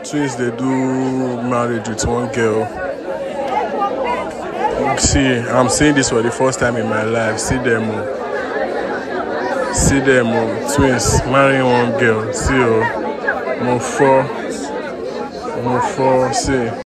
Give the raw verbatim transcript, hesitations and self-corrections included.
twins they do marriage with one girl. See, I'm seeing this for the first time in my life. See them, oh. See them, oh. Twins marrying one girl. See, oh, more four, more four. See.